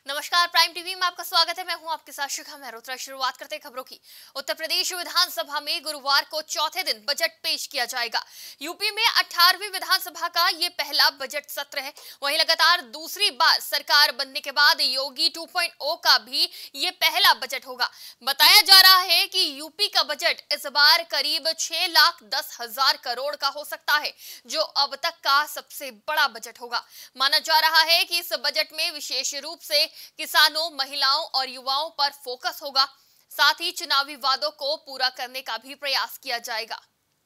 नमस्कार, prime TV में आपका स्वागत है। मैं हूं आपके साथ शिखा मेहरोत्रा। शुरुआत करते हैं खबरों की। उत्तर प्रदेश विधानसभा में गुरुवार को चौथे दिन बजट पेश किया जाएगा। यूपी में 18वीं विधानसभा का ये पहला बजट सत्र है। वहीं लगातार दूसरी बार सरकार बनने के बाद योगी 2.0 का भी ये पहला बजट होगा। बताया जा रहा है कि यूपी का बजट इस बार करीब 6,10,000 करोड़ का हो सकता है, जो अब तक का सबसे बड़ा बजट होगा। माना जा रहा है कि इस बजट में विशेष रूप से किसानों, महिलाओं और युवाओं पर फोकस होगा। साथ ही चुनावी वादों को पूरा करने का भी प्रयास किया जाएगा।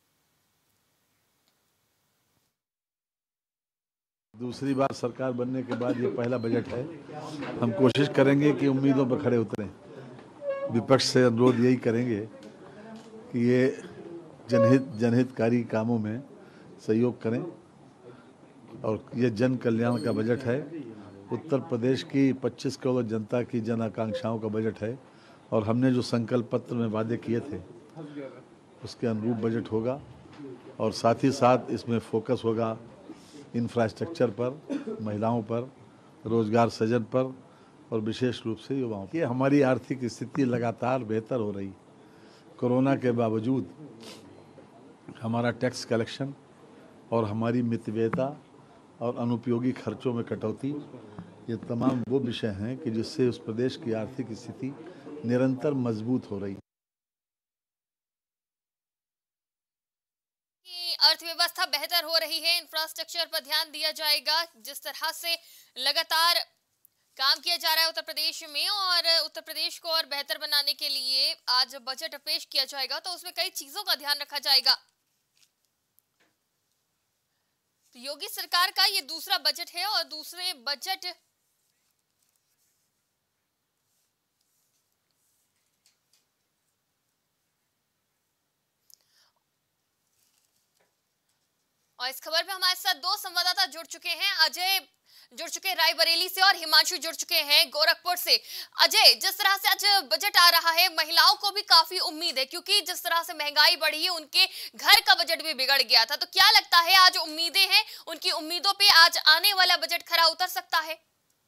दूसरी बार सरकार बनने के बाद ये पहला बजट है। हम कोशिश करेंगे कि उम्मीदों पर खरे उतरें। विपक्ष से अनुरोध यही करेंगे कि ये जनहितकारी कामों में सहयोग करें और ये जन कल्याण का बजट है। उत्तर प्रदेश की 25 करोड़ जनता की जन आकांक्षाओं का बजट है और हमने जो संकल्प पत्र में वादे किए थे उसके अनुरूप बजट होगा और साथ ही साथ इसमें फोकस होगा इंफ्रास्ट्रक्चर पर, महिलाओं पर, रोजगार सृजन पर और विशेष रूप से युवाओं पर। हमारी आर्थिक स्थिति लगातार बेहतर हो रही। कोरोना के बावजूद हमारा टैक्स कलेक्शन और हमारी मितव्ययता और अनुपयोगी खर्चों में कटौती, ये तमाम वो विषय हैं कि जिससे उस प्रदेश की आर्थिक स्थिति निरंतर मजबूत हो रही है। अर्थव्यवस्था बेहतर हो रही है, इंफ्रास्ट्रक्चर पर ध्यान दिया जाएगा। जिस तरह से लगातार काम किया जा रहा है उत्तर प्रदेश में, और उत्तर प्रदेश को और बेहतर बनाने के लिए आज बजट पेश किया जाएगा, तो उसमें कई चीजों का ध्यान रखा जाएगा। तो योगी सरकार का ये दूसरा बजट है और दूसरे बजट और इस खबर में हमारे साथ दो संवाददाता जुड़ चुके हैं। अजय जुड़ चुके हैं रायबरेली से और हिमांशु जुड़ चुके हैं गोरखपुर से। अजय, जिस तरह से आज बजट आ रहा है, महिलाओं को भी काफी उम्मीद है, क्योंकि जिस तरह से महंगाई बढ़ी है, उनके घर का बजट भी बिगड़ गया था। तो क्या लगता है, आज उम्मीदें हैं, उनकी उम्मीदों पे आज आने वाला बजट खरा उतर सकता है?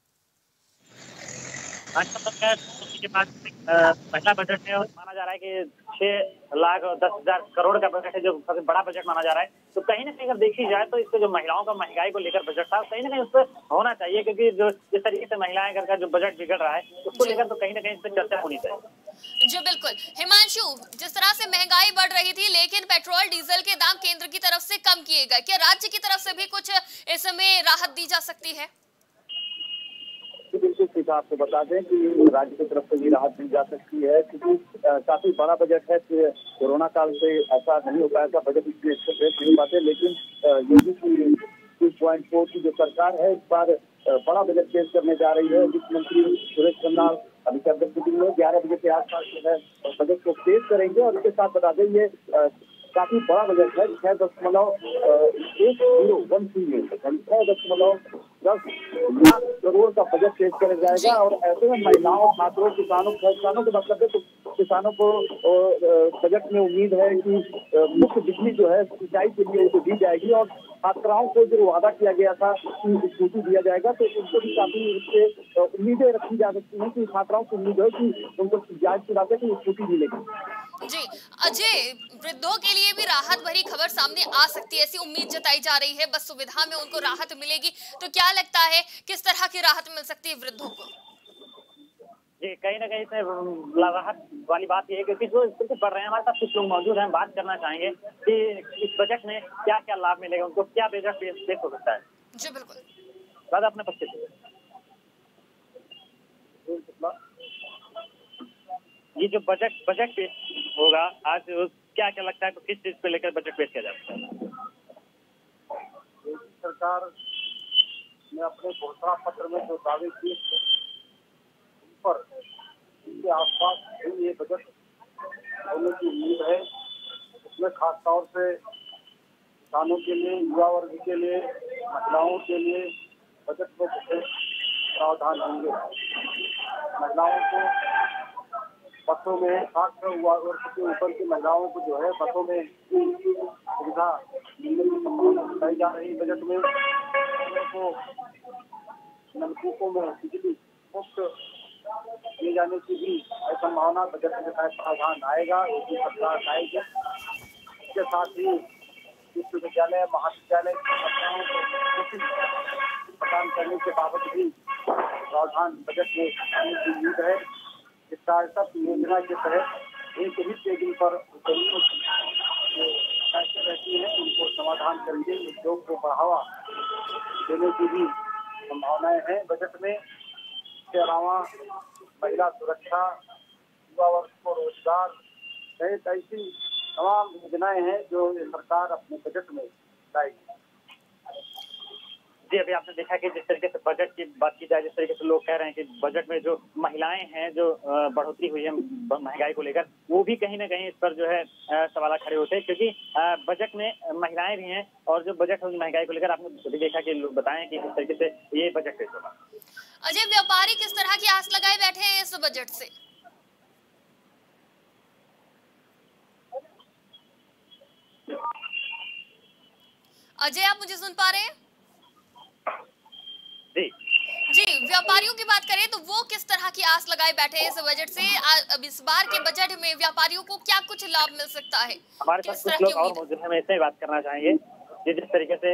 आज का के पास पहला बजट है और माना जा रहा है कि 6,10,000 करोड़ का बजट है, जो सबसे बड़ा बजट माना जा रहा है। तो कहीं ना कहीं अगर देखी जाए तो इससे जो महिलाओं का महंगाई को लेकर बजट था, कहीं ना कहीं उस पर होना चाहिए, क्योंकि जो जिस तरीके से महिलाएं घर का जो बजट बिगड़ रहा है उसको लेकर तो कहीं ना कहीं इस पर चर्चा होनी चाहिए। जी बिल्कुल। हिमांशु, जिस तरह से महंगाई बढ़ रही थी, लेकिन पेट्रोल डीजल के दाम केंद्र की तरफ से कम किए गए, क्या राज्य की तरफ से भी कुछ इस समय राहत दी जा सकती है? बिल्कुल सीधा आपको बता दें कि राज्य की तरफ से भी राहत दी जा सकती है, क्योंकि काफी बड़ा बजट है। कोरोना काल से ऐसा नहीं हो पाया था, बजट इसलिए अच्छे पेश नहीं पाते, लेकिन योगी की 2.4 की जो सरकार है इस बार बड़ा बजट पेश करने जा रही है। वित्त मंत्री सुरेश खन्ना अभी कैबिनेट में 11 बजे के आसपास जो है बजट को पेश करेंगे और इसके साथ बता दें ये काफी बड़ा बजट है। 6.10 लाख करोड़ का बजट पेश किया जाएगा और ऐसे में महिलाओं, छात्रों, किसानों के मतलब है तो किसानों को बजट में उम्मीद है कि मुफ्त बिजली जो है सिंचाई के लिए उनको दी जाएगी और छात्राओं को जो वादा किया गया था कि छुट्टी दिया जाएगा, तो उनको भी काफी उससे उम्मीदें रखी जा सकती हैं कि छात्राओं को उम्मीद है कि उनको ब्याज की बात है कि छुट्टी मिलेगी। जी अजय, वृद्धों के लिए भी राहत भरी खबर सामने आ सकती है, ऐसी उम्मीद जताई जा रही है। बस सुविधा में उनको राहत मिलेगी, तो क्या लगता है किस तरह की राहत मिल सकती है वृद्धों को? जी, कहीं ना कहीं इसमें राहत वाली बात यह है कि जो स्थिति बढ़ रहे हैं, हमारे साथ कुछ लोग मौजूद हैं, बात करना चाहेंगे कि इस बजट में क्या क्या लाभ मिलेगा उनको, क्या बजट पेश हो सकता है। जी बिल्कुल, दादा अपने पक्ष से ये जो बजट पेश होगा आज, क्या क्या लगता है, तो किस चीज पे लेकर बजट पेश किया जा सकता है? सरकार ने अपने घोषणा पत्र में जो दावे किए पर इसके आसपास ये बजट होने की उम्मीद है। इसमें खासतौर से किसानों के लिए, युवा वर्ग के लिए, महिलाओं के लिए बजट में प्रावधान होंगे। महिलाओं को बसों में, खासकर युवा वर्ग के ऊपर की महिलाओं को जो है बसों में सुविधा मिलने की संभावना बताई जा रही है। बजट में को नलकूपों में बिजली मुफ्त दिए जाने की भी संभावना बजट में शायद प्रावधान आएगा, ये भी सरकार लाएगी। इसके साथ ही विश्वविद्यालय महाविद्यालय की छात्राओं को प्रदान करने के बाबत भी प्रावधान बजट में आने की उम्मीद है। स्टार्टअप योजना के तहत एक ही टेबल पर उद्यमियों की जो समस्या रहती है उनको समाधान करेंगे। उद्योग को बढ़ावा देने की भी संभावनाएं हैं बजट में। इसके अलावा महिला सुरक्षा, युवा वर्ग को रोजगार सहित ऐसी तमाम योजनाएं हैं जो ये सरकार अपने बजट में लाएगी। जी, अभी आपने देखा कि जिस तरीके से बजट की बात की जाए, जिस तरीके से लोग कह रहे हैं कि बजट में जो महिलाएं हैं, जो बढ़ोतरी हुई है महंगाई को लेकर, वो भी कहीं ना कहीं इस पर जो है सवाल खड़े होते हैं, क्योंकि बजट में महिलाएं भी हैं और जो बजट होगी महंगाई को लेकर आपने देखा कि लोग बताएं कि किस तरीके से ये बजट पेश होगा। अजय, व्यापारी किस तरह की आस लगाए बैठे हैं इस बजट से? अजय, आप मुझे सुन पा रहे हैं? जी, व्यापारियों की बात करें तो वो किस तरह की आस लगाए बैठे हैं इस बजट से? अब इस बार के बजट में व्यापारियों को क्या कुछ लाभ मिल सकता है? हमारे साथ कुछ लोग और मौजूद हैं, हम इससे बात करना चाहेंगे कि जिस तरीके से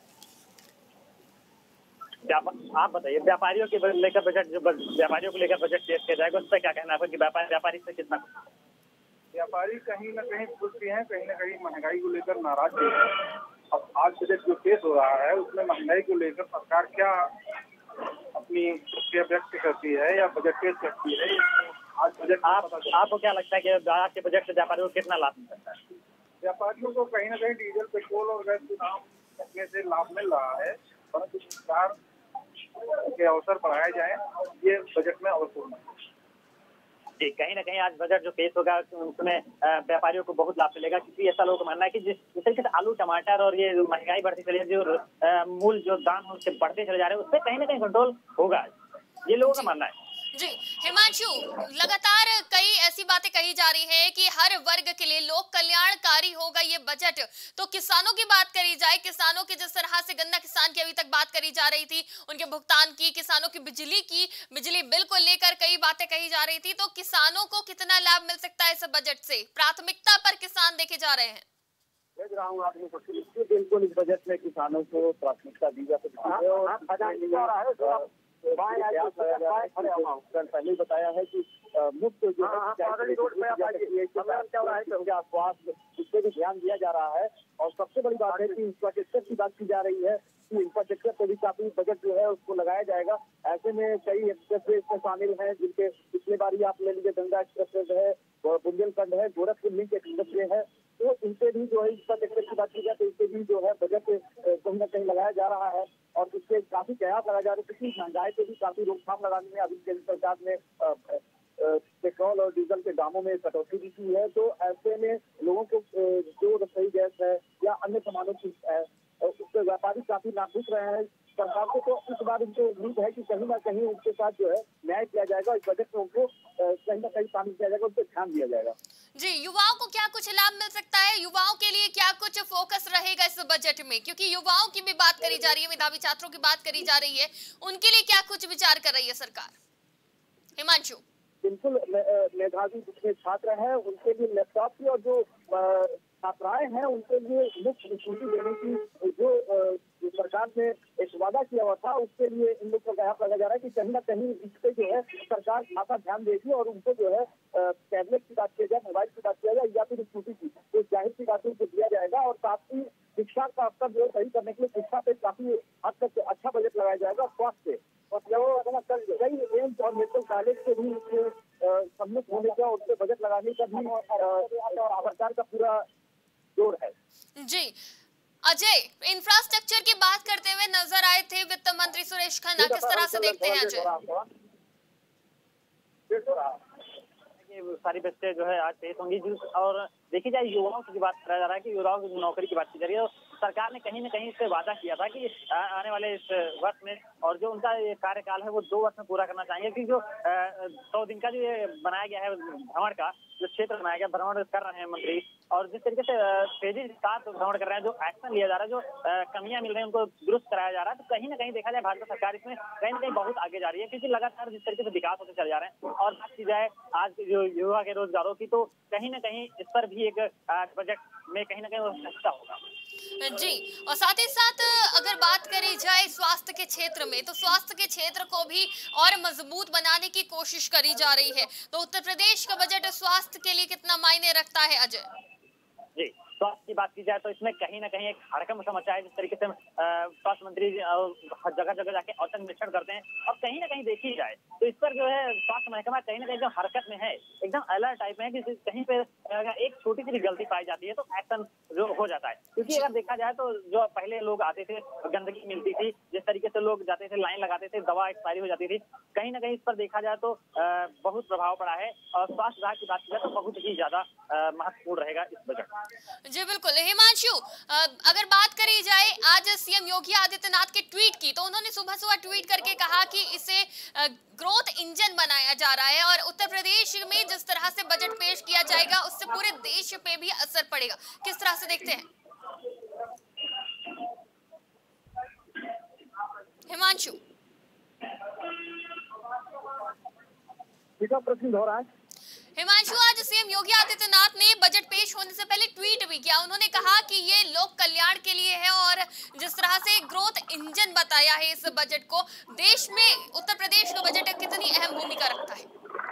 आप बताइए व्यापारियों के लेकर बजट, जो व्यापारियों को लेकर बजट पेश किया जाएगा, उस पर क्या कहना है आपका कि व्यापारी से कितना? व्यापारी कहीं न कहीं खुश भी हैं, कहीं न कहीं महंगाई को लेकर नाराज भी हैं। अब आज बजट जो पेश हो रहा है उसमें महंगाई को लेकर सरकार क्या अपनी प्रतिक्रिया व्यक्त करती है या बजट पेश करती है, आज बजट आपको क्या लगता है कि आज के बजट से व्यापारियों को कितना लाभ मिल सकता है? व्यापारियों को कहीं न कहीं डीजल, पेट्रोल और गैस के दाम घटने से लाभ मिल रहा है, परंतु सरकार के अवसर बढ़ाए जाए, ये बजट में अवसर है। जी, कहीं ना कहीं आज बजट जो पेश होगा उसमें व्यापारियों को बहुत लाभ मिलेगा, क्योंकि ऐसा लोगों का मानना है कि जिस तरीके से आलू, टमाटर और ये महंगाई बढ़ती चली है, जो मूल जो दाम है उसके बढ़ते चले जा रहे हैं, उससे कहीं ना कहीं कंट्रोल होगा, ये लोगों का मानना है। जी हिमांशु, लगातार कई ऐसी बातें कही जा रही है कि हर वर्ग के लिए लोक कल्याणकारी होगा ये बजट। तो किसानों की बात करी जाए, किसानों की जिस तरह से गन्ना किसान की अभी तक बात करी जा रही थी, उनके भुगतान की, किसानों की बिजली बिल को लेकर कई बातें कही जा रही थी, तो किसानों को कितना लाभ मिल सकता है इस बजट से? प्राथमिकता पर किसान देखे जा रहे हैं। देख रहा हूँ आपने बिल्कुल इस बजट में किसानों को प्राथमिकता दी जा सकती है और पहले बताया है कि मुफ्त जो स्वास्थ्य, इस पर भी ध्यान दिया जा रहा है। और सबसे बड़ी बात है कि इंफ्रास्ट्रक्चर की बात की जा रही है कि इंफ्रास्ट्रक्चर पर भी काफी बजट जो है उसको लगाया जाएगा। ऐसे में कई एक्सप्रेस इसमें शामिल हैं, जिनके पिछले बार ही आप ले लीजिए, गंगा एक्सप्रेस है, बुंदेलखंड है, गोरखपुर लिंक एक्सप्रेस है, तो इनसे भी जो है इंफ्रास्ट्रक्चर की बात की जाए तो इनसे भी जो है बजट कहीं न कहीं लगाया जा रहा है। और इससे काफी कयास लगाया जा रहा है, क्योंकि महंगाई पे भी काफी रोकथाम लगाने में अभी केंद्र सरकार ने पेट्रोल और डीजल के दामों में कटौती भी की है। तो ऐसे में लोगों को जो रसोई गैस है या अन्य सामानों की उससे व्यापारी काफी नाखुश रहे हैं। सरकार को तो इस बार उनको उम्मीद है कि कहीं ना कहीं उनके साथ जो है न्याय किया जाएगा, इस बजट में उनको कहीं ना कहीं शामिल किया जाएगा, उन पर ध्यान दिया जाएगा। जी, युवाओं को क्या कुछ लाभ मिल सकता है? युवाओं के लिए क्या कुछ फोकस रहेगा इस बजट में? क्योंकि युवाओं की भी बात करी जा रही है, मेधावी छात्रों की बात करी जा रही है, उनके लिए क्या कुछ विचार कर रही है सरकार? हिमांशु। बिल्कुल, मेधावी जितने छात्र हैं उनके लिए लैपटॉप की और जो छात्राएं हैं उनके लिए मुफ्त स्कूटी देने की जो सरकार ने एक वादा किया हुआ था, उसके लिए इन लोग को कयास लगाया जा रहा है कि कहीं ना कहीं इस पे जो है सरकार खासा ध्यान देगी और उनको जो है टैबलेट की बात किया जाए, मोबाइल की बात किया जाए या फिर स्कूटी की, तो जाहिर सी बात उनको दिया जाएगा। और साथ ही शिक्षा का स्तर जो है सही करने के लिए शिक्षा पे काफी हद तक अच्छा बजट लगाया जाएगा। स्वास्थ्य पे और कई एम्स और मेडिकल कॉलेज के भी सम्मिलित होने का, उससे बजट लगाने का भी सरकार का पूरा जोर है। जी अजय, इंफ्रास्ट्रक्चर की बात करते हुए नजर आए थे वित्त मंत्री सुरेश खन्ना, किस तरह से देखते हैं अजय? सारी बच्चे जो है आज पेश होंगी। और देखी जाए युवाओं की बात करा जा रहा है कि युवाओं की नौकरी की बात की जा रही है, सरकार ने कहीं न कहीं इससे वादा किया था कि आने वाले इस वर्ष में, और जो उनका ये कार्यकाल है वो 2 वर्ष में पूरा करना चाहेंगे, क्योंकि जो 100 दिन का जो ये बनाया गया है भ्रमण का जो क्षेत्र बनाया गया, भ्रमण कर रहे हैं मंत्री, और जिस तरीके से तेजी के साथ भ्रमण कर रहे हैं, जो एक्शन लिया जा रहा है, जो कमियां मिल रही हैं उनको दुरुस्त कराया जा रहा है, तो कहीं ना कहीं देखा जाए भाजपा सरकार इसमें कहीं ना कहीं बहुत आगे जा रही है, क्योंकि लगातार जिस तरीके से विकास होते चले जा रहे हैं। और बात की जाए आज के जो युवा के रोजगारों की, तो कहीं ना कहीं इस पर भी एक बजट में कहीं ना कहीं वो हिस्सा होगा जी। और साथ ही साथ अगर बात करी जाए स्वास्थ्य के क्षेत्र में, तो स्वास्थ्य के क्षेत्र को भी और मजबूत बनाने की कोशिश करी जा रही है। तो उत्तर प्रदेश का बजट स्वास्थ्य के लिए कितना मायने रखता है अजय? जी, स्वास्थ्य की बात की जाए तो इसमें कहीं ना कहीं एक हड़कंप मचा है। जिस तरीके से स्वास्थ्य मंत्री जगह जगह जाके औचक निरीक्षण करते हैं, और कहीं ना कहीं देखी जाए तो इस पर जो है स्वास्थ्य महकमा कहीं ना कहीं एकदम हरकत में है, एकदम अलर्ट टाइप में है कि कहीं पे अगर एक छोटी सी गलती पाई जाती है तो एक्शन जो हो जाता है। क्योंकि अगर देखा जाए तो जो पहले लोग आते थे, गंदगी मिलती थी, जिस तरीके से लोग जाते थे, लाइन लगाते थे, दवा एक्सपायरी हो जाती थी, कहीं ना कहीं इस पर देखा जाए तो बहुत प्रभाव पड़ा है। और स्वास्थ्य विभाग की बात की जाए तो बहुत ही ज्यादा महत्वपूर्ण रहेगा इस बजट। जी बिल्कुल। हिमांशु, अगर बात करी जाए आज सीएम योगी आदित्यनाथ के ट्वीट की, तो उन्होंने सुबह सुबह ट्वीट करके कहा कि इसे ग्रोथ इंजन बनाया जा रहा है, और उत्तर प्रदेश में जिस तरह से बजट पेश किया जाएगा उससे पूरे देश पे भी असर पड़ेगा। किस तरह से देखते हैं हिमांशु? प्रश्न दोहराएं। हिमांशु, आज सीएम योगी आदित्यनाथ ने बजट पेश होने से पहले ट्वीट भी किया। उन्होंने कहा कि ये लोक कल्याण के लिए है, और जिस तरह से ग्रोथ इंजन बताया है इस बजट को, देश में उत्तर प्रदेश का बजट कितनी अहम भूमिका रखता है?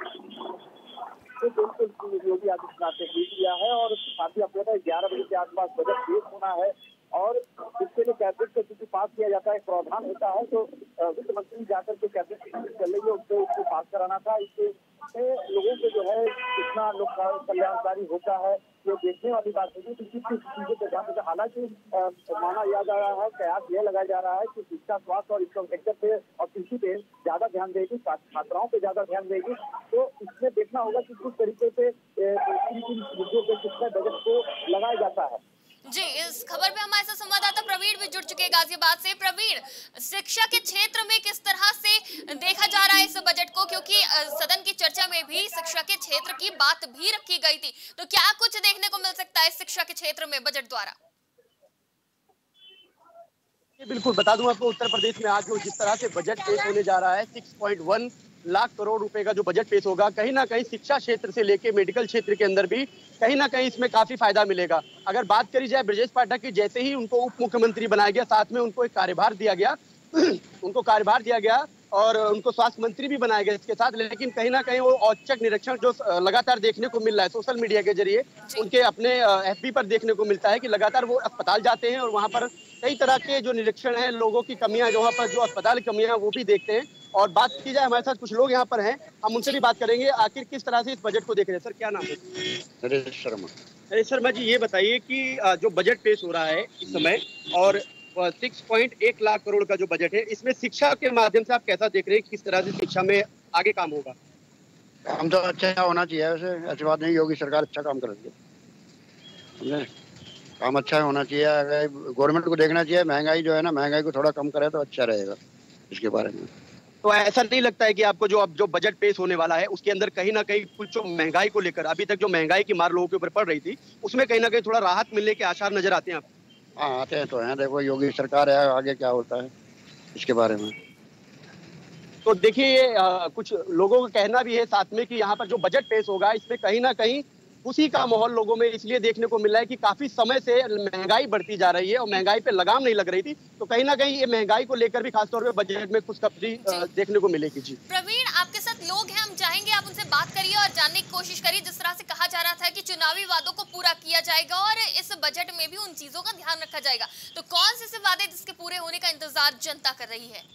तो बिल्कुल योगी आदित्यनाथ ने ट्वीट किया है, और साथ ही अपने 11 बजे के आसपास बजट पेश होना है, और इसके लिए कैबिनेट से चूंकि पास किया जाता है, प्रावधान होता है, तो वित्त मंत्री जाकर के कैबिनेट की चल रही है उसको पास कराना था। इससे लोगों को जो है कितना लोक कल्याणकारी होता है ये देखने वाली बात होगी। किस चीजों पे ध्यान देगा, हालांकि माना जा रहा है, कयास यह लगाया जा रहा है कि शिक्षा, स्वास्थ्य और इनकम सेक्टर पे और कृषि पे ज्यादा ध्यान देगी, छात्राओं पे ज्यादा ध्यान देगी। तो इसमें देखना होगा कि किस तरीके से इन मुद्दों पे कितना बजट को लगाया जाता है। जी, इस खबर पे हमारे साथ संवाददाता प्रवीण भी जुड़ चुके हैं गाजियाबाद से। प्रवीण, शिक्षा के क्षेत्र में किस तरह से देखा जा रहा है इस बजट को, क्योंकि सदन की चर्चा में भी शिक्षा के क्षेत्र की बात भी रखी गई थी, तो क्या कुछ देखने को मिल सकता है शिक्षा के क्षेत्र में बजट द्वारा? बिल्कुल बता दूं आपको, उत्तर प्रदेश में आज जो जिस तरह से बजट पेश होने जा रहा है, 6.1 लाख करोड़ रुपए का जो बजट पेश होगा, कहीं ना कहीं शिक्षा क्षेत्र से लेके मेडिकल क्षेत्र के अंदर भी कहीं ना कहीं इसमें काफी फायदा मिलेगा। अगर बात करी जाए ब्रजेश पाठक की, जैसे ही उनको उप मुख्यमंत्री बनाया गया, साथ में उनको एक कार्यभार दिया गया उनको कार्यभार दिया गया और उनको स्वास्थ्य मंत्री भी बनाया गया इसके साथ, लेकिन कहीं ना कहीं वो औचक निरीक्षण जो लगातार देखने को मिल रहा है सोशल मीडिया के जरिए, उनके अपने एफबी पर देखने को मिलता है कि लगातार वो अस्पताल जाते हैं और वहाँ पर कई तरह के जो निरीक्षण है, लोगों की कमियां, जो वहाँ पर जो अस्पताल की कमियां वो भी देखते हैं। और बात की जाए, हमारे साथ कुछ लोग यहाँ पर हैं, हम उनसे भी बात करेंगे आखिर किस तरह से इस बजट को देख रहे हैं। सर, क्या नाम है? नरेश शर्मा। नरेश शर्मा जी, ये बताइए कि जो बजट पेश हो रहा है इस समय, और 6.1 लाख करोड़ का जो बजट है, इसमें शिक्षा के माध्यम से आप कैसा देख रहे हैं, किस तरह से शिक्षा में आगे काम होगा? काम तो अच्छा होना चाहिए, वैसे अच्छी बात नहीं, योगी सरकार अच्छा काम कर रही है, काम अच्छा होना चाहिए। अगर गवर्नमेंट को देखना चाहिए, महंगाई जो है ना, महंगाई को थोड़ा कम करे तो अच्छा रहेगा इसके बारे में। तो ऐसा नहीं लगता है कि आपको जो अब जो बजट पेश होने वाला है उसके अंदर कहीं ना कहीं कुछ जो महंगाई को लेकर, अभी तक जो महंगाई की मार लोगों के ऊपर पड़ रही थी, उसमें कहीं ना कहीं थोड़ा राहत मिलने के आसार नजर आते हैं? हाँ, आते हैं तो हैं। देखो योगी सरकार है, आगे क्या होता है इसके बारे में। तो देखिए, कुछ लोगों का कहना भी है साथ में कि यहाँ पर जो बजट पेश होगा इसमें कहीं ना कहीं खुशी का माहौल लोगों में इसलिए देखने को मिल रहा है कि काफी समय से महंगाई बढ़ती जा रही है और महंगाई पे लगाम नहीं लग रही थी, तो कहीं ना कहीं ये महंगाई को लेकर भी खासतौर पे बजट में खुशखबरी देखने को मिलेगी। जी प्रवीण, आपके साथ लोग हैं, हम चाहेंगे आप उनसे बात करिए और जानने की कोशिश करिए। जिस तरह से कहा जा रहा था कि चुनावी वादों को पूरा किया जाएगा और इस बजट में भी उन चीजों का ध्यान रखा जाएगा, तो कौन से ऐसे वादे जिसके पूरे होने का इंतजार जनता कर रही है?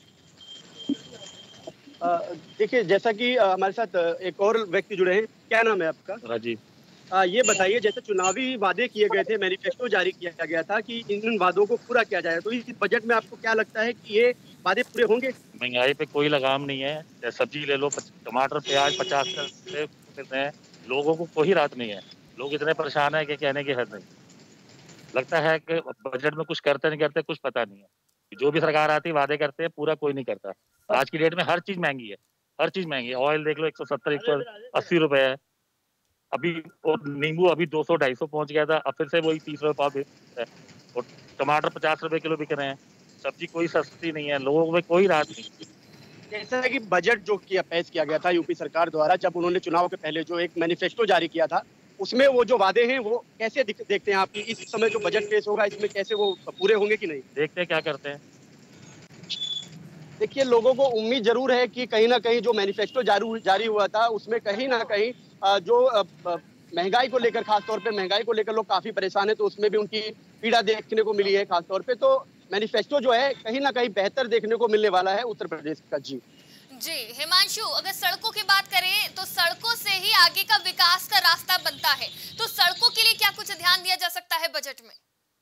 देखिए, जैसा कि हमारे साथ एक और व्यक्ति जुड़े हैं, क्या नाम है आपका? राजीव। ये बताइए, जैसे चुनावी वादे किए गए थे, मैनिफेस्टो जारी किया गया था कि इन वादों को पूरा किया जाए, तो इस बजट में आपको क्या लगता है कि ये वादे पूरे होंगे? महंगाई पे कोई लगाम नहीं है, सब्जी ले लो, टमाटर प्याज 50 से मिल रहे हैं, लोगों को कोई राहत नहीं है, लोग इतने परेशान है कि कहने की हद नहीं। लगता है कि बजट में कुछ करते नहीं करते कुछ पता नहीं है। जो भी सरकार आती है वादे करते हैं, पूरा कोई नहीं करता। आज की डेट में हर चीज महंगी है, हर चीज महंगी है। ऑयल देख लो 170 180 रुपए है। अभी वो नींबू अभी 200 250 पहुंच गया था, अब फिर से वही 30 रुपए पाव बेच है। और टमाटर 50 रुपए किलो बिक रहे हैं। सब्जी कोई सस्ती नहीं है, लोगों में कोई राहत नहीं। कैसा है कि बजट जो किया पेश किया गया था यूपी सरकार द्वारा, जब उन्होंने चुनाव के पहले जो एक मैनिफेस्टो जारी किया था, उसमें वो जो वादे हैं वो कैसे देखते हैं आप कि इस समय जो बजट पेश होगा इसमें कैसे वो पूरे होंगे कि नहीं? देखते हैं क्या करते हैं। देखिए, लोगों को उम्मीद जरूर है कि कहीं ना कहीं जो मैनिफेस्टो जारी हुआ था उसमें कहीं ना कहीं जो महंगाई को लेकर, खासतौर पे महंगाई को लेकर लोग काफी परेशान है, तो उसमें भी उनकी पीड़ा देखने को मिली है खासतौर पे। तो मैनिफेस्टो जो है कहीं ना कहीं बेहतर देखने को मिलने वाला है उत्तर प्रदेश का। जी जी हिमांशु, अगर सड़कों की बात करें तो सड़कों से ही आगे का विकास का रास्ता बनता है, तो सड़कों के लिए क्या कुछ ध्यान दिया जा सकता है बजट में?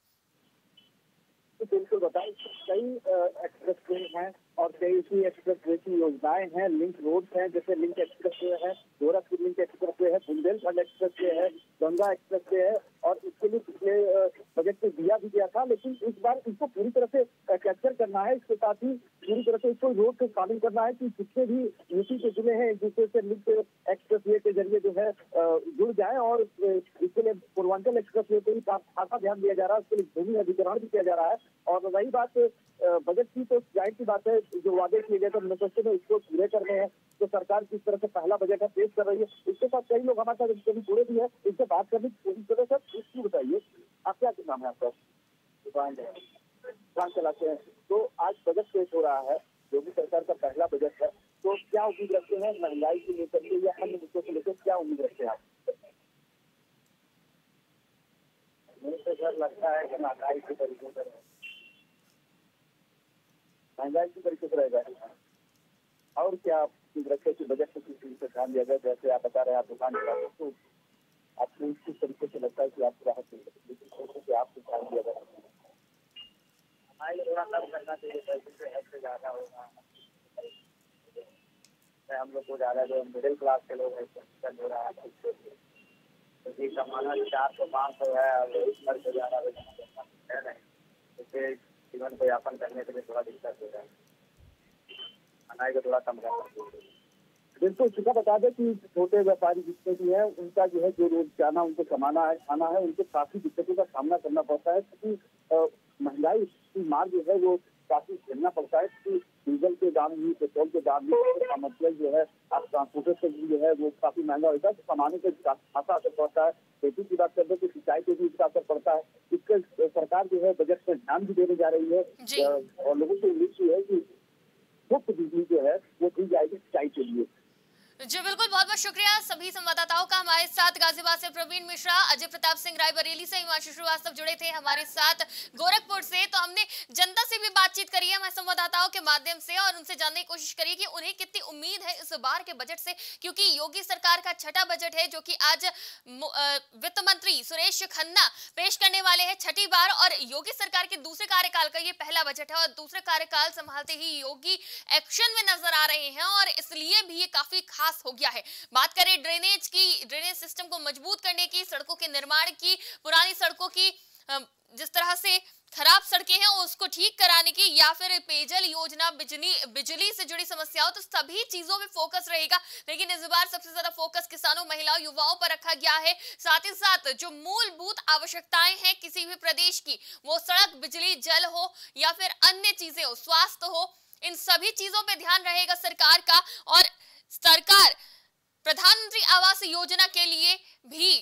तो बिल्कुल बताएं, कई एक्सप्रेस वे हैं और कई इसी एक्सप्रेस वे की योजनाएं हैं, लिंक रोड हैं, जैसे लिंक एक्सप्रेस वे है, गोरखपुर लिंक एक्सप्रेस वे है, बुंदेलखंड एक्सप्रेस वे है, गंगा एक्सप्रेस वे है, और इसके लिए पिछले बजट में दिया भी गया था, लेकिन इस बार इसको पूरी तरह से कैप्चर करना है। इसके साथ ही पूरी तरह से इसको रोड से शामिल करना है कि जितने भी यूपी के जिले हैं एक दूसरे से लिंक एक्सप्रेस वे के जरिए जो है जुड़ जाए, और इसके लिए पूर्वांचल एक्सप्रेस वे को भी खासा ध्यान दिया जा रहा है, उसके लिए भूमि अधिग्रहण भी किया जा रहा है। और रही बात बजट की, तो जाहिर सी बात है जो वादे किए गए थे मैनिफेस्टो में उसको पूरे करने हैं, तो सरकार किस तरह से पहला बजट है पेश कर रही है। इसके साथ कई लोग हमारे साथ कभी जुड़े भी है, इससे बात करने की कोशिश करें। सर इसकी बताइए, आप क्या नाम है आपका? दुकान चलाते हैं, तो आज बजट पेश हो रहा है, योगी सरकार का पहला बजट है, तो क्या उम्मीद रखते हैं महंगाई को लेकर के या अन्य मुद्दों को लेकर, क्या उम्मीद रखते हैं आप? मुझे तो सर लगता है कि महंगाई की तरीके से रहेगा। और क्या आप रखे कि बजट में किस चीज से ध्यान दिया गया? जैसे आप बता रहे हैं आप दुकान चलाते हैं, तो आपको किस तरीके से लगता है कि आपको राहत मिल सकती है, लेकिन आपको ध्यान दिया गया? थोड़ा कम करना चाहिए, पैसे ज्यादा होगा, हम लोग को ज्यादा जो मिडिल क्लास के लोग हैं हो रहा है, क्योंकि कमाना 400-500 है और घर से ज्यादा है नहीं, इससे जीवन को यापन करने के लिए थोड़ा दिक्कत हो रहा है, महंगाई को थोड़ा कम करना चाहिए। बिल्कुल, सीधा बता दें कि छोटे व्यापारी जितने भी हैं उनका जो है जो रोजाना उनको कमाना है, खाना है, उनको काफी दिक्कतों का सामना करना पड़ता है, क्योंकि महंगाई की मार जो है वो काफी झेलना पड़ता है, क्योंकि डीजल के दाम भी, पेट्रोल के दाम भी, मटेरियल जो है आप ट्रांसपोर्टेशन जो है वो काफी महंगा होता है, तो कमाने पे खासा असर पड़ता है। खेती की बात करते हैं तो सिंचाई पे भी इसका असर पड़ता है। इसके सरकार जो है बजट में ध्यान भी देने जा रही है, और लोगों से उम्मीद है कि मुफ्त बिजली जो है वो दी जाएगी सिंचाई के लिए। जी बिल्कुल, बहुत बहुत शुक्रिया सभी संवाददाताओं का। हमारे साथ गाजियाबाद से प्रवीण मिश्रा, अजय प्रताप सिंह रायबरेली से हिमांशु श्रीवास्तव जुड़े थे हमारे साथ गोरखपुर से। तो हमने जनता से भी बातचीत करी है हमारे संवाददाताओं के माध्यम से, और उनसे जानने की कोशिश करी कि उन्हें कितनी उम्मीद है इस बार के बजट से, क्योंकि योगी सरकार का छठा बजट है जो कि आज वित्त मंत्री सुरेश खन्ना पेश करने वाले हैं छठी बार, और योगी सरकार के दूसरे कार्यकाल का ये पहला बजट है, और दूसरे कार्यकाल संभालते ही योगी एक्शन में नजर आ रहे हैं, और इसलिए भी ये काफी खास हो गया है। बात करें ड्रेनेज की, ड्रेनेज सिस्टम को मजबूत करने की, सड़कों के निर्माण की, पुरानी सड़कों की जिस तरह से खराब सड़कें हैं उसको ठीक कराने की, या फिर पेयजल योजना, बिजली से जुड़ी समस्याओं, तो सभी चीजों में फोकस रहेगा। लेकिन इस बार सबसे ज्यादा फोकस किसानों, महिलाओं, युवाओं पर रखा गया है। साथ ही साथ जो मूलभूत आवश्यकताएं हैं किसी भी प्रदेश की, वो सड़क, बिजली, जल हो या फिर अन्य चीजें हो, स्वास्थ्य हो, इन सभी चीजों पे ध्यान रहेगा सरकार का। और सरकार प्रधानमंत्री आवास योजना के लिए भी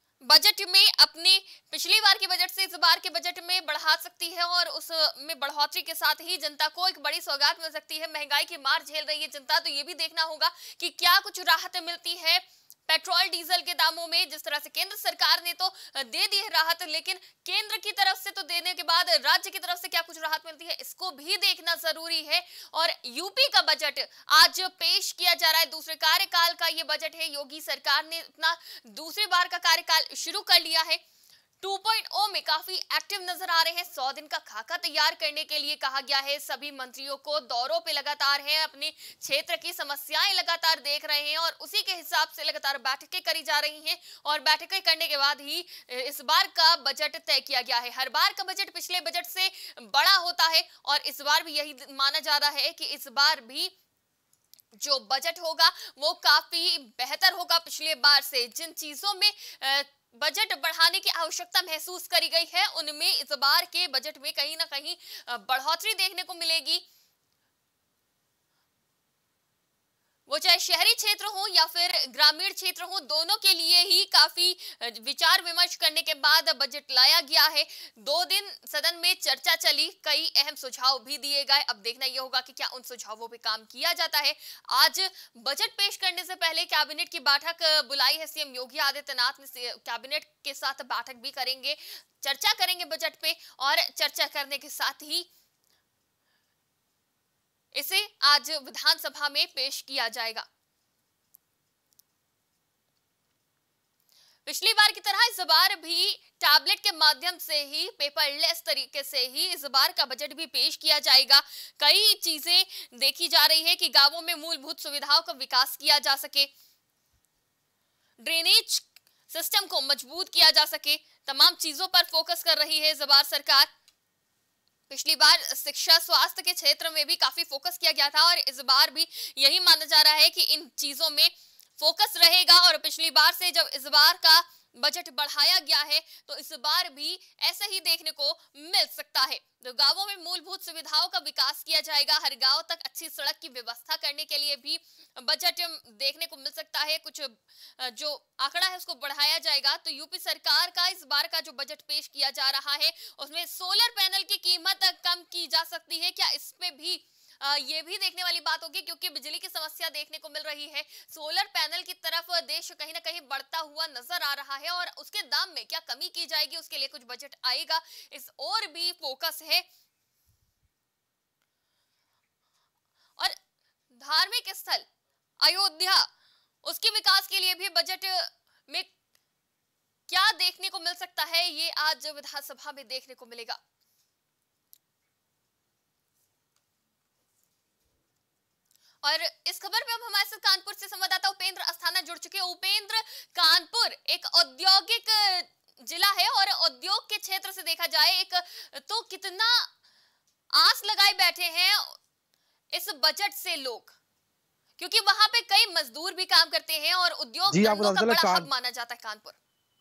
बजट में अपने पिछली बार के बजट से इस बार के बजट में बढ़ा सकती है, और उसमें बढ़ोतरी के साथ ही जनता को एक बड़ी सौगात मिल सकती है। महंगाई की मार झेल रही है जनता, तो ये भी देखना होगा कि क्या कुछ राहत मिलती है पेट्रोल डीजल के दामों में। जिस तरह से केंद्र सरकार ने तो दे दी है राहत, लेकिन केंद्र की तरफ से तो देने के बाद राज्य की तरफ से क्या कुछ राहत मिलती है, इसको भी देखना जरूरी है। और यूपी का बजट आज पेश किया जा रहा है, दूसरे कार्यकाल का ये बजट है। योगी सरकार ने अपना दूसरी बार का कार्यकाल शुरू कर लिया है। 2.0 में काफी एक्टिव नजर आ रहे हैं। 100 दिन का खाका तैयार करने के लिए कहा गया है। सभी मंत्रियों को दौरों पे लगातार हैं, अपने क्षेत्र की समस्याएं लगातार देख रहे हैं और उसी के हिसाब से लगातार बैठकें करी जा रही हैं और बैठकें करने के बाद ही इस बार का बजट तय किया गया है। हर बार का बजट पिछले बजट से बड़ा होता है और इस बार भी यही माना जा रहा है कि इस बार भी जो बजट होगा वो काफी बेहतर होगा पिछले बार से। जिन चीजों में बजट बढ़ाने की आवश्यकता महसूस करी गई है उनमें इस बार के बजट में कहीं ना कहीं बढ़ोतरी देखने को मिलेगी। वो चाहे शहरी क्षेत्र हो या फिर ग्रामीण क्षेत्र हो, दोनों के लिए ही काफी विचार विमर्श करने के बाद बजट लाया गया है। 2 दिन सदन में चर्चा चली, कई अहम सुझाव भी दिए गए। अब देखना यह होगा कि क्या उन सुझावों पे काम किया जाता है। आज बजट पेश करने से पहले कैबिनेट की बैठक बुलाई है। सीएम योगी आदित्यनाथ ने कैबिनेट के साथ बैठक भी करेंगे, चर्चा करेंगे बजट पे और चर्चा करने के साथ ही इसे आज विधानसभा में पेश किया जाएगा। पिछली बार की तरह इस बार भी टैबलेट के माध्यम से ही, पेपरलेस तरीके से ही इस बार का बजट भी पेश किया जाएगा। कई चीजें देखी जा रही है कि गांवों में मूलभूत सुविधाओं का विकास किया जा सके, ड्रेनेज सिस्टम को मजबूत किया जा सके, तमाम चीजों पर फोकस कर रही है इस बार सरकार। पिछली बार शिक्षा स्वास्थ्य के क्षेत्र में भी काफी फोकस किया गया था और इस बार भी यही माना जा रहा है कि इन चीजों में फोकस रहेगा। और पिछली बार से जब इस बार का बजट बढ़ाया गया है तो इस बार भी ऐसा ही देखने को मिल सकता है। तो गांवों में मूलभूत सुविधाओं का विकास किया जाएगा, हर गांव तक अच्छी सड़क की व्यवस्था करने के लिए भी बजट देखने को मिल सकता है। कुछ जो आंकड़ा है उसको बढ़ाया जाएगा। तो यूपी सरकार का इस बार का जो बजट पेश किया जा रहा है उसमें सोलर पैनल की कीमत कम की जा सकती है। क्या इसमें भी ये भी देखने वाली बात होगी, क्योंकि बिजली की समस्या देखने को मिल रही है। सोलर पैनल की तरफ देश कहीं ना कहीं बढ़ता हुआ नजर आ रहा है और उसके दाम में क्या कमी की जाएगी उसके लिए कुछ बजट आएगा, इस और भी फोकस है। और धार्मिक स्थल अयोध्या, उसके विकास के लिए भी बजट में क्या देखने को मिल सकता है, ये आज विधानसभा में देखने को मिलेगा। और इस खबर पे अब हमारे साथ कानपुर से संवाददाता उपेंद्र अस्थाना जुड़ चुके हैं। उपेंद्र, कानपुर एक औद्योगिक जिला है और उद्योग के क्षेत्र से देखा जाए एक तो कितना आस लगाए बैठे हैं इस बजट से लोग, क्योंकि वहां पे कई मजदूर भी काम करते हैं और उद्योग धंधों का बड़ा हब माना जाता है कानपुर।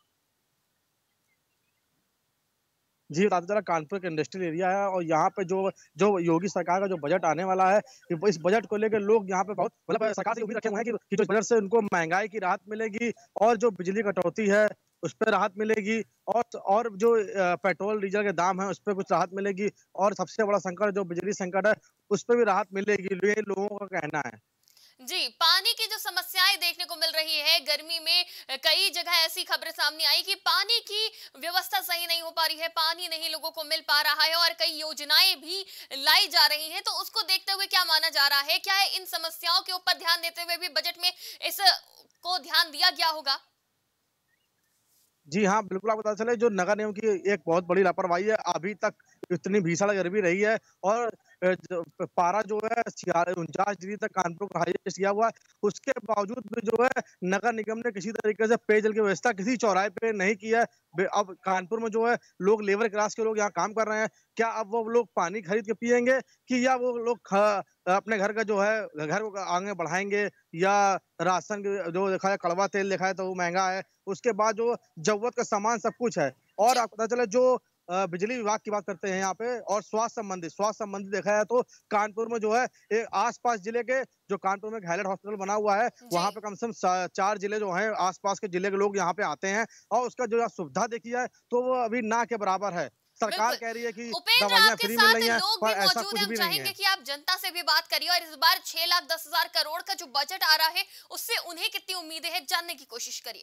जी बताते चला, कानपुर एक इंडस्ट्रियल एरिया है और यहाँ पे जो योगी सरकार का जो बजट आने वाला है, इस बजट को लेकर लोग यहाँ पे बहुत मतलब सरकार से उम्मीद रखे हुए हैं कि जो बजट से उनको महंगाई की राहत मिलेगी और जो बिजली कटौती है उस पर राहत मिलेगी और जो पेट्रोल डीजल के दाम है उस पर कुछ राहत मिलेगी और सबसे बड़ा संकट जो बिजली संकट है उस पर भी राहत मिलेगी, ये लोगों का कहना है। जी, पानी की जो समस्याएं देखने को मिल रही है, गर्मी में कई जगह ऐसी खबरें सामने आई कि पानी की व्यवस्था सही नहीं हो पा रही है, पानी नहीं लोगों को मिल पा रहा है और कई योजनाएं भी लाई जा रही हैं। तो उसको देखते हुए क्या माना जा रहा है, क्या इन समस्याओं के ऊपर ध्यान देते हुए भी बजट में इसको ध्यान दिया गया होगा? जी हाँ, बिल्कुल आपको पता चले जो नगर निगम की एक बहुत बड़ी लापरवाही है। अभी तक इतनी भीषण गर्मी रही है और पारा जो है 49 डिग्री तक कानपुर का हाईएस्ट गया हुआ है। उसके बावजूद भी जो है नगर निगम ने किसी तरीके से पेयजल की व्यवस्था किसी चौराहे पे नहीं की है। अब कानपुर में जो है लोग लेबर क्लास के लोग यहाँ काम कर रहे हैं, क्या अब वो लोग पानी खरीद के पियेंगे कि या वो लोग अपने घर का जो है घर को आगे बढ़ाएंगे या राशन जो देखा है कड़वा तेल देखा है तो वो महंगा है, उसके बाद जो जरूरत का सामान सब कुछ है। और आपको पता चले जो बिजली विभाग की बात करते हैं यहाँ पे और स्वास्थ्य संबंधित देखा है तो कानपुर में जो है एक आसपास जिले के जो कानपुर में हाईलाइट हॉस्पिटल बना हुआ है वहाँ पे कम से कम 4 जिले जो हैं आसपास के जिले के लोग यहाँ पे आते हैं और उसका जो सुविधा देखी जाए तो वो अभी ना के बराबर है। सरकार कह रही है कि दवाइयां फ्री मिल रही हैं पर ऐसा कुछ भी नहीं है। कि आप जनता से भी बात करिए और इस बार 6,10,000 करोड़ का जो बजट आ रहा है उससे उन्हें कितनी उम्मीदें हैं जानने की कोशिश करिए।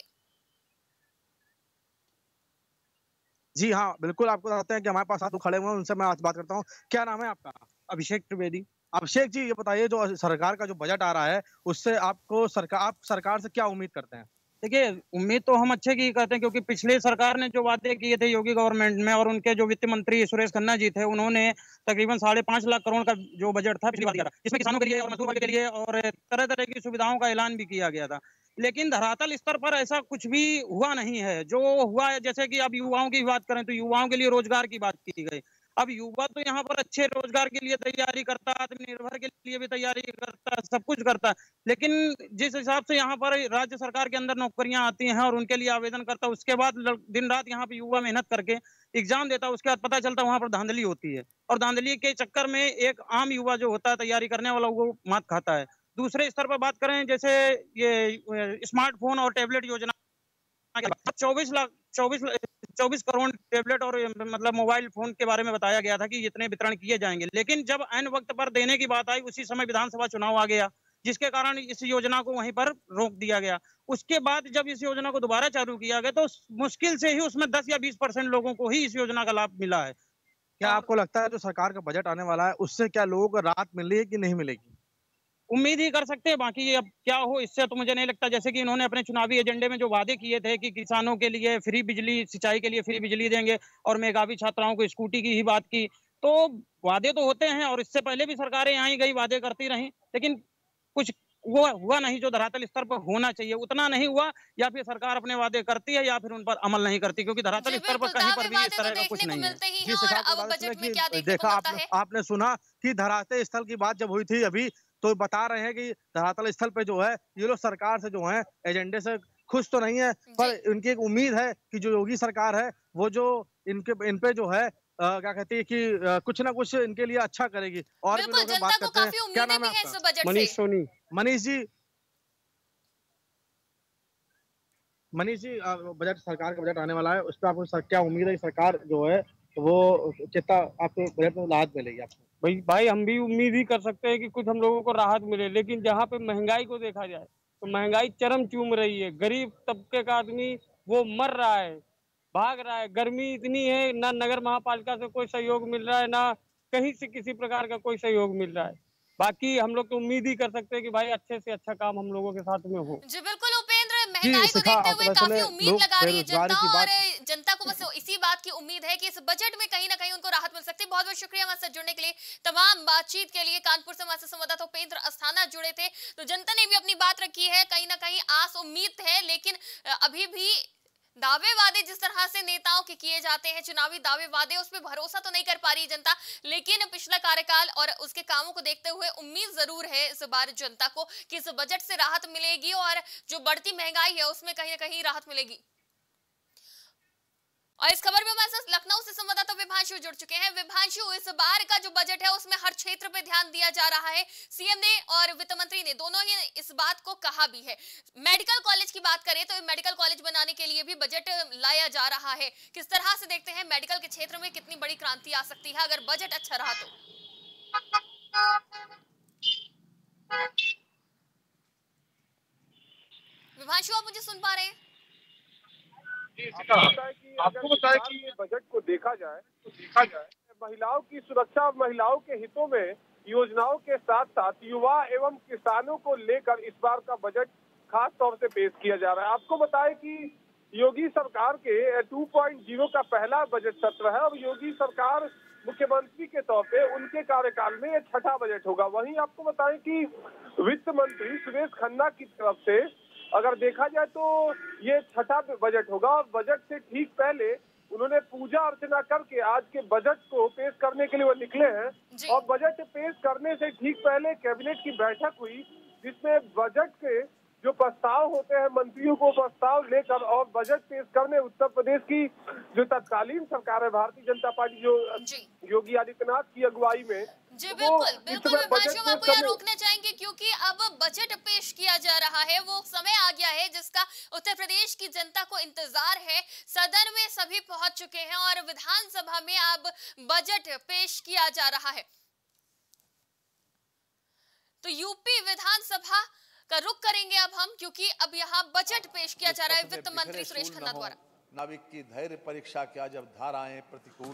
जी हाँ, बिल्कुल आपको बताते हैं कि हमारे पास साथ खड़े हुए हैं, उनसे मैं आज बात करता हूँ। क्या नाम है आपका? अभिषेक त्रिवेदी। अभिषेक जी, ये बताइए जो सरकार का जो बजट आ रहा है उससे आप सरकार से क्या उम्मीद करते हैं? देखिए, उम्मीद तो हम अच्छे की करते हैं, क्योंकि पिछली सरकार ने जो वादे किए थे योगी गवर्नमेंट में, और उनके जो वित्त मंत्री सुरेश खन्ना जी थे, उन्होंने तकरीबन 5.5 लाख करोड़ का जो बजट था पिछली बार दिया था, जिसमें किसानों के लिए और मजदूर वर्ग के लिए और तरह तरह की सुविधाओं का ऐलान भी किया गया था। लेकिन धरातल स्तर पर ऐसा कुछ भी हुआ नहीं है। जो हुआ है, जैसे कि अब युवाओं की बात करें तो युवाओं के लिए रोजगार की बात की गई। अब युवा तो यहाँ पर अच्छे रोजगार के लिए तैयारी करता, आत्मनिर्भर के लिए भी तैयारी करता, सब कुछ करता है। लेकिन जिस हिसाब से यहाँ पर राज्य सरकार के अंदर नौकरियां आती हैं और उनके लिए आवेदन करता है, उसके बाद दिन रात यहाँ पे युवा मेहनत करके एग्जाम देता है, उसके बाद पता चलता है वहां पर धांधली होती है, और धांधली के चक्कर में एक आम युवा जो होता है तैयारी करने वाला, वो मात खाता है। दूसरे स्तर पर बात करें, जैसे ये स्मार्टफोन और टैबलेट योजना, 24 करोड़ टैबलेट और मतलब मोबाइल फोन के बारे में बताया गया था कि इतने वितरण किए जाएंगे। लेकिन जब ऐन वक्त पर देने की बात आई, उसी समय विधानसभा चुनाव आ गया, जिसके कारण इस योजना को वहीं पर रोक दिया गया। उसके बाद जब इस योजना को दोबारा चालू किया गया तो मुश्किल से ही उसमें 10 या 20% लोगों को ही इस योजना का लाभ मिला है। क्या आपको लगता है जो सरकार का बजट आने वाला है, उससे क्या लोगों को राहत मिलेगी कि नहीं मिलेगी? उम्मीद ही कर सकते हैं, बाकी अब क्या हो इससे तो मुझे नहीं लगता। जैसे कि इन्होंने अपने चुनावी एजेंडे में जो वादे किए थे कि किसानों के लिए फ्री बिजली, सिंचाई के लिए फ्री बिजली देंगे, और मेधावी छात्राओं को स्कूटी की ही बात की, तो वादे तो होते हैं और इससे पहले भी सरकारें आई गई वादे करती रहीं, लेकिन कुछ वो हुआ नहीं जो धरातल स्तर पर होना चाहिए, उतना नहीं हुआ। या फिर सरकार अपने वादे करती है या फिर उन पर अमल नहीं करती, क्योंकि धरातल स्तर पर कहीं पर भी इस तरह का कुछ नहीं है। देखा आपने सुना कि धरातल स्थल की बात जब हुई थी अभी, तो बता रहे हैं कि धरातल स्थल पे जो है ये लोग सरकार से जो है एजेंडे से खुश तो नहीं है, पर उनकी एक उम्मीद है कि जो योगी सरकार है वो जो इन पे जो है क्या कहती है कि कुछ ना कुछ इनके लिए अच्छा करेगी। और भी लोग बात करते हैं। क्या नाम है आपका? मनीष सोनी। मनीष जी, बजट, सरकार का बजट आने वाला है, उस पर आपको क्या उम्मीद है कि सरकार जो है वो कितना आपको बजट में राहत मिलेगी आपको? भाई हम भी उम्मीद ही कर सकते हैं कि कुछ हम लोगों को राहत मिले, लेकिन जहाँ पे महंगाई को देखा जाए तो महंगाई चरम चूम रही है। गरीब तबके का आदमी वो मर रहा है, भाग रहा है। गर्मी इतनी है, ना नगर महापालिका से कोई सहयोग मिल रहा है, ना कहीं से किसी प्रकार का कोई सहयोग मिल रहा है। बाकी हम लोग तो उम्मीद ही कर सकते हैं कि भाई अच्छे से अच्छा काम हम लोगों के साथ में हो। जी बिल्कुल उपेंद्र, महंगाई को देखते हुए काफी उम्मीद लगा रही है जनता, और जनता को बस इसी बात की उम्मीद है कि इस बजट में कहीं ना कहीं उनको राहत मिल सकती है। बहुत बहुत शुक्रिया हमारे साथ जुड़ने के लिए। तमाम बातचीत के लिए कानपुर से हमारे संवाददाता उपेंद्र अस्थाना जुड़े थे। तो जनता ने भी अपनी बात रखी है, कहीं ना कहीं आस उम्मीद है, लेकिन अभी भी दावे वादे जिस तरह से नेताओं के किए जाते हैं, चुनावी दावे वादे, उस पर भरोसा तो नहीं कर पा रही जनता। लेकिन पिछला कार्यकाल और उसके कामों को देखते हुए उम्मीद जरूर है इस बार जनता को कि इस बजट से राहत मिलेगी और जो बढ़ती महंगाई है उसमें कहीं ना कहीं राहत मिलेगी। और इस खबर में हमारे साथ लखनऊ से संवाददाता विभांशु जुड़ चुके हैं। विभांशु, इस बार का जो बजट है उसमें हर क्षेत्र पे ध्यान दिया जा रहा है। सीएम ने और वित्त मंत्री ने दोनों ही इस बात को कहा भी है। मेडिकल कॉलेज की बात करें तो मेडिकल कॉलेज बनाने के लिए भी बजट लाया जा रहा है। किस तरह से देखते हैं मेडिकल के क्षेत्र में कितनी बड़ी क्रांति आ सकती है अगर बजट अच्छा रहा तो? विभांशु, आप मुझे सुन पा रहे हैं? आपको बताएं कि बजट को देखा जाए महिलाओं की सुरक्षा और महिलाओं के हितों में योजनाओं के साथ साथ युवा एवं किसानों को लेकर इस बार का बजट खास तौर से पेश किया जा रहा है। आपको बताएं कि योगी सरकार के 2.0 का पहला बजट सत्र है और योगी सरकार मुख्यमंत्री के तौर पे उनके कार्यकाल में ये छठा बजट होगा। वहीं आपको बताएं कि वित्त मंत्री सुरेश खन्ना की तरफ से अगर देखा जाए तो ये छठा बजट होगा और बजट से ठीक पहले उन्होंने पूजा अर्चना करके आज के बजट को पेश करने के लिए वो निकले हैं। और बजट पेश करने से ठीक पहले कैबिनेट की बैठक हुई जिसमें बजट के जो प्रस्ताव होते हैं मंत्रियों को प्रस्ताव लेकर और बजट पेश करने उत्तर प्रदेश की जो तत्कालीन सरकार है भारतीय जनता पार्टी जो योगी आदित्यनाथ की अगुवाई में। जी बिल्कुल बिल्कुल विभांशु, हम आपको यहाँ रोकना चाहेंगे क्योंकि अब बजट पेश किया जा रहा है, वो समय आ गया है जिसका उत्तर प्रदेश की जनता को इंतजार है। सदन में सभी पहुंच चुके हैं और विधानसभा में अब बजट पेश किया जा रहा है। तो यूपी विधानसभा का रुख करेंगे अब हम, क्योंकि अब यहाँ बजट पेश किया जा रहा है वित्त मंत्री सुरेश खन्ना द्वारा। नाविक की धैर्य परीक्षा क्या जब धाराएं प्रतिकूल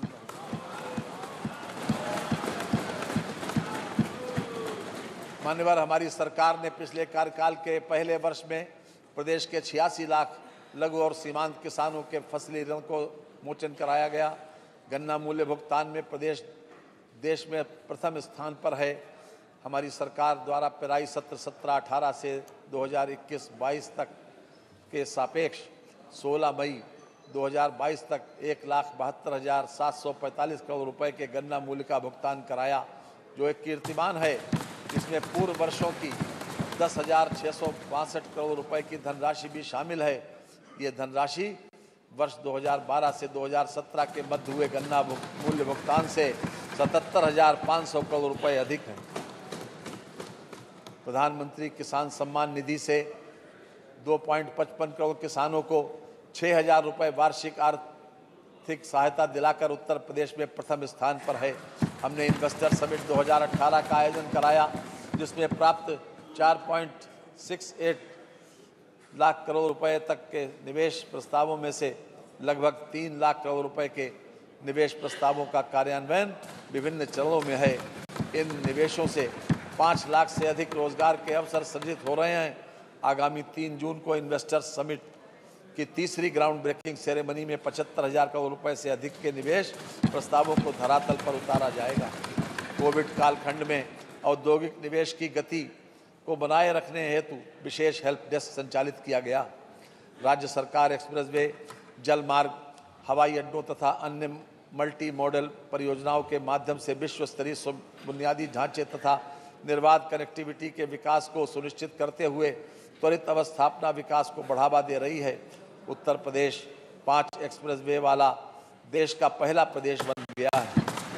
मान्यवर हमारी सरकार ने पिछले कार्यकाल के पहले वर्ष में प्रदेश के 86 लाख लघु और सीमांत किसानों के फसली ऋण को मोचन कराया गया। गन्ना मूल्य भुगतान में प्रदेश देश में प्रथम स्थान पर है। हमारी सरकार द्वारा पेराई सत्र 17-18 से 2021-22 तक के सापेक्ष 16 मई 2022 तक 1,72,745 करोड़ रुपए के गन्ना मूल्य का भुगतान कराया, जो एक कीर्तिमान है। इसमें पूर्व वर्षों की 10,662 करोड़ रुपए की धनराशि भी शामिल है। ये धनराशि वर्ष 2012 से 2017 के मध्य हुए गन्ना मूल्य भुगतान से 77,500 करोड़ रुपए अधिक है। प्रधानमंत्री किसान सम्मान निधि से 2.55 करोड़ किसानों को 6,000 रुपए वार्षिक आर्थिक सहायता दिलाकर उत्तर प्रदेश में प्रथम स्थान पर है। हमने इन्वेस्टर समिट 2018 का आयोजन कराया, जिसमें प्राप्त 4.68 लाख करोड़ रुपए तक के निवेश प्रस्तावों में से लगभग 3 लाख करोड़ रुपए के निवेश प्रस्तावों का कार्यान्वयन विभिन्न चरणों में है। इन निवेशों से 5 लाख से अधिक रोजगार के अवसर सृजित हो रहे हैं। आगामी 3 जून को इन्वेस्टर्स समिट की तीसरी ग्राउंड ब्रेकिंग सेरेमनी में 75,000 करोड़ रुपए से अधिक के निवेश प्रस्तावों को धरातल पर उतारा जाएगा। कोविड कालखंड में औद्योगिक निवेश की गति को बनाए रखने हेतु विशेष हेल्प डेस्क संचालित किया गया। राज्य सरकार एक्सप्रेसवे, जल मार्ग, हवाई अड्डों तथा अन्य मल्टी मॉडल परियोजनाओं के माध्यम से विश्व स्तरीय बुनियादी ढांचे तथा निर्बाध कनेक्टिविटी के विकास को सुनिश्चित करते हुए त्वरित अवस्थापना विकास को बढ़ावा दे रही है। उत्तर प्रदेश 5 एक्सप्रेसवे वाला देश का पहला प्रदेश बन गया है।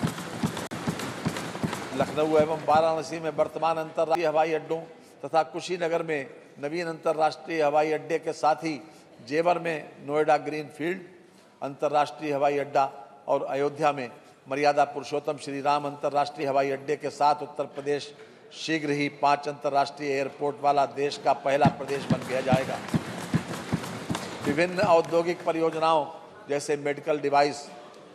लखनऊ एवं वाराणसी में वर्तमान अंतर्राष्ट्रीय हवाई अड्डों तथा कुशीनगर में नवीन अंतर्राष्ट्रीय हवाई अड्डे के साथ ही जेवर में नोएडा ग्रीन फील्ड अंतर्राष्ट्रीय हवाई अड्डा और अयोध्या में मर्यादा पुरुषोत्तम श्री राम अंतर्राष्ट्रीय हवाई अड्डे के साथ उत्तर प्रदेश शीघ्र ही 5 अंतर्राष्ट्रीय एयरपोर्ट वाला देश का पहला प्रदेश बन गया जाएगा। विभिन्न औद्योगिक परियोजनाओं जैसे medical device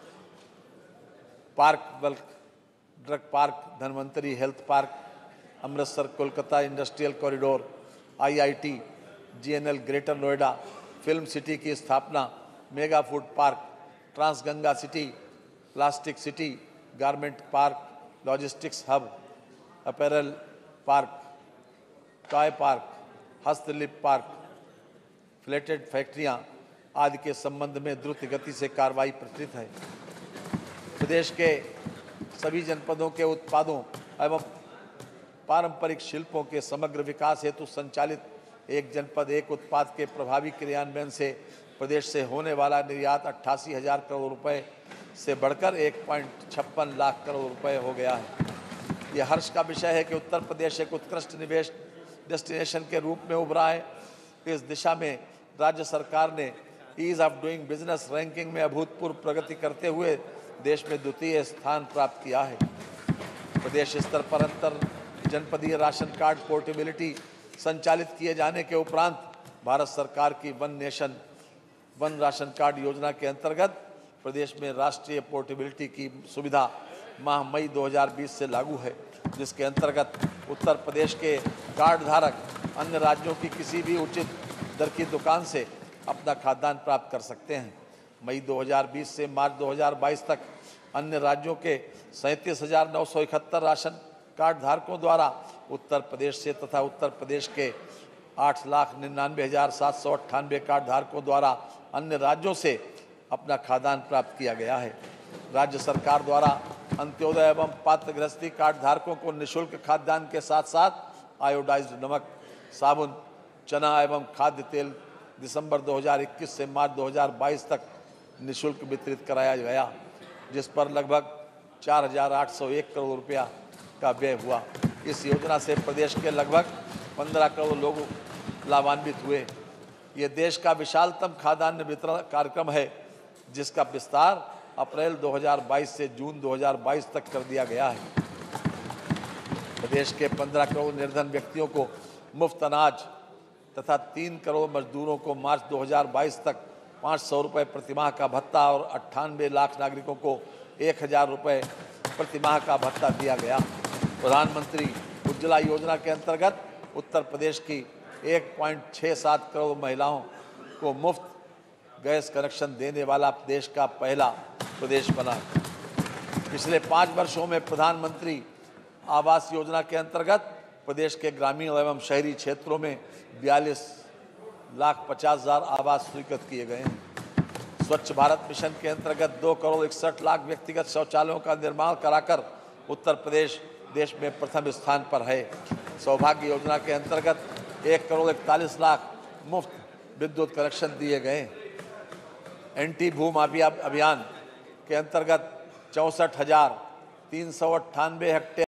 park, bulk drug park, Dhanvantari health park, Amritsar Kolkata industrial corridor, IIT, GNL Greater Noida, film city की स्थापना, mega food park, Transganga city, plastic city, garment park, logistics hub, apparel park, toy park, हस्तशिल्प पार्क, फ्लेटेड फैक्ट्रियां आदि के संबंध में द्रुत गति से कार्रवाई प्रचलित है। प्रदेश के सभी जनपदों के उत्पादों एवं पारंपरिक शिल्पों के समग्र विकास हेतु संचालित एक जनपद एक उत्पाद के प्रभावी क्रियान्वयन से प्रदेश से होने वाला निर्यात 88,000 करोड़ रुपए से बढ़कर 1.56 लाख करोड़ रुपए हो गया है। यह हर्ष का विषय है कि उत्तर प्रदेश एक उत्कृष्ट निवेश डेस्टिनेशन के रूप में उभरा है। इस दिशा में राज्य सरकार ने ease of doing business ranking में अभूतपूर्व प्रगति करते हुए देश में द्वितीय स्थान प्राप्त किया है। प्रदेश स्तर पर अंतर जनपदीय राशन कार्ड पोर्टेबिलिटी संचालित किए जाने के उपरांत भारत सरकार की one nation one ration card योजना के अंतर्गत प्रदेश में राष्ट्रीय पोर्टेबिलिटी की सुविधा माह मई 2020 से लागू है, जिसके अंतर्गत उत्तर प्रदेश के कार्ड धारक अन्य राज्यों की किसी भी उचित दर की दुकान से अपना खाद्यान्न प्राप्त कर सकते हैं। मई 2020 से मार्च 2022 तक अन्य राज्यों के 37,971 राशन कार्ड धारकों द्वारा उत्तर प्रदेश से तथा उत्तर प्रदेश के 8,99,798 कार्ड धारकों द्वारा अन्य राज्यों से अपना खाद्यान्न प्राप्त किया गया है। राज्य सरकार द्वारा अंत्योदय एवं पात्र गृहस्थी कार्ड धारकों को निःशुल्क खाद्यान्न के साथ साथ आयोडाइज्ड नमक, साबुन, चना एवं खाद्य तेल दिसंबर 2021 से मार्च 2022 तक निःशुल्क वितरित कराया गया, जिस पर लगभग 4,801 करोड़ रुपया का व्यय हुआ। इस योजना से प्रदेश के लगभग 15 करोड़ लोग लाभान्वित हुए। ये देश का विशालतम खाद्यान्न वितरण कार्यक्रम है, जिसका विस्तार अप्रैल 2022 से जून 2022 तक कर दिया गया है। प्रदेश के 15 करोड़ निर्धन व्यक्तियों को मुफ्त अनाज तथा 3 करोड़ मजदूरों को मार्च 2022 तक 500 रुपये प्रतिमाह का भत्ता और 98 लाख नागरिकों को 1,000 रुपये प्रतिमाह का भत्ता दिया गया। प्रधानमंत्री उज्ज्वला योजना के अंतर्गत उत्तर प्रदेश की 1.67 करोड़ महिलाओं को मुफ्त गैस कनेक्शन देने वाला देश का पहला प्रदेश बना। पिछले 5 वर्षों में प्रधानमंत्री आवास योजना के अंतर्गत प्रदेश के ग्रामीण एवं शहरी क्षेत्रों में 42,50,000 आवास स्वीकृत किए गए हैं। स्वच्छ भारत मिशन के अंतर्गत 2,61,00,000 व्यक्तिगत शौचालयों का निर्माण कराकर उत्तर प्रदेश देश में प्रथम स्थान पर है। सौभाग्य योजना के अंतर्गत 1,41,00,000 मुफ्त विद्युत कनेक्शन दिए गए। एंटी भू माफिया अभियान के अंतर्गत 64,398 हेक्टेयर